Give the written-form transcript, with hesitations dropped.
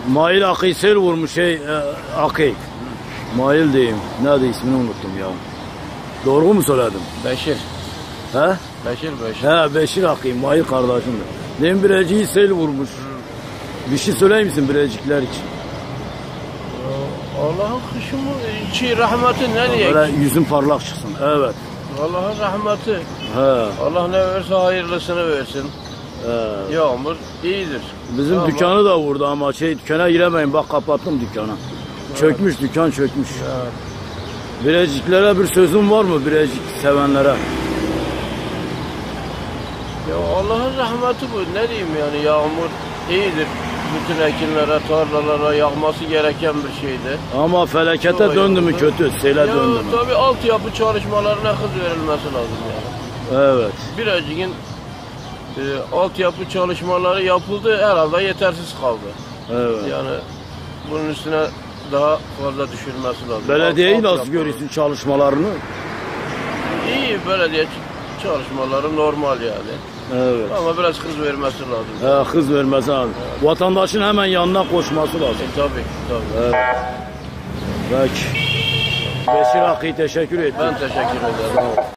Mail Akı'yı sel vurmuş Akı. Mail diyeyim. Nerede ismini unuttum ya. Doğru mu söyledim? Beşir. He? Beşir. He Beşir Akı. Mail kardeşimdir. Demin Birecik'i sel vurmuş. Bir şey söyler misin Birecikler için? Allah'ın kışımı, rahmeti ne diyecek? Böyle yüzün parlak çıksın. Evet. Allah'ın rahmeti. He. Allah ne verirse hayırlısını versin. He. Yağmur iyidir. Bizim ama dükkanı da vurdu ama dükkana giremeyin. Bak kapattım dükkanı. Evet. Çökmüş, dükkan çökmüş. Evet. Bireciklere bir sözün var mı Birecik sevenlere? Ya Allah'ın rahmeti bu. Ne diyeyim yani, yağmur iyidir. Bütün ekinlere, tarlalara yağması gereken bir şeydi. Ama felakete döndü mü kötü? Sele döndü mü? Tabii altyapı çalışmalarına hız verilmesi lazım yani. Evet. Birecik'in altyapı çalışmaları yapıldı, herhalde yetersiz kaldı. Evet. Yani bunun üstüne daha fazla düşürülmesi lazım. Belediyeyi nasıl görüyorsun çalışmalarını? İyi, belediye çalışmaları normal yani. Evet. Ama biraz hız vermesi lazım. Hız vermesi lazım. Evet. Vatandaşın hemen yanına koşması lazım. Tabii. Evet. Peki. Beşir Akı'yı teşekkür ederim. Ben teşekkür ederim.